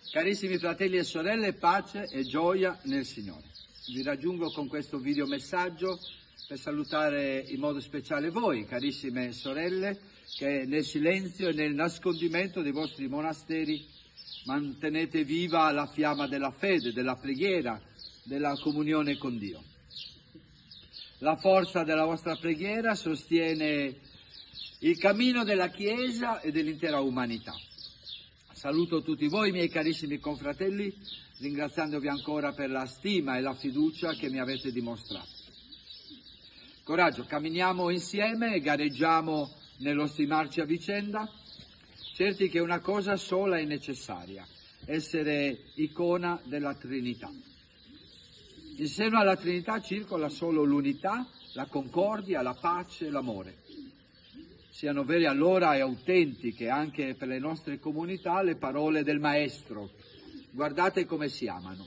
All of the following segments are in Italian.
Carissimi fratelli e sorelle, pace e gioia nel Signore. Vi raggiungo con questo videomessaggio per salutare in modo speciale voi, carissime sorelle, che nel silenzio e nel nascondimento dei vostri monasteri mantenete viva la fiamma della fede, della preghiera, della comunione con Dio. La forza della vostra preghiera sostiene il cammino della Chiesa e dell'intera umanità. Saluto tutti voi, miei carissimi confratelli, ringraziandovi ancora per la stima e la fiducia che mi avete dimostrato. Coraggio, camminiamo insieme e gareggiamo nello stimarci a vicenda, certi che una cosa sola è necessaria: essere icona della Trinità. In seno alla Trinità circola solo l'unità, la concordia, la pace e l'amore. Siano vere allora e autentiche anche per le nostre comunità le parole del Maestro: guardate come si amano.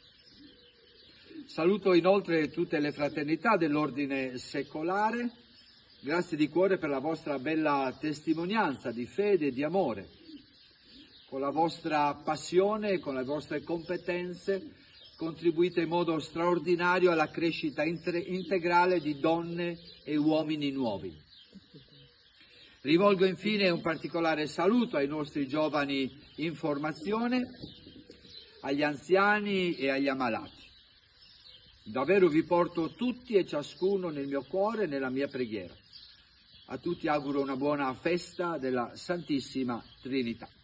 Saluto inoltre tutte le fraternità dell'ordine secolare, grazie di cuore per la vostra bella testimonianza di fede e di amore. Con la vostra passione e con le vostre competenze contribuite in modo straordinario alla crescita integrale di donne e uomini nuovi. Rivolgo infine un particolare saluto ai nostri giovani in formazione, agli anziani e agli ammalati. Davvero vi porto tutti e ciascuno nel mio cuore e nella mia preghiera. A tutti auguro una buona festa della Santissima Trinità.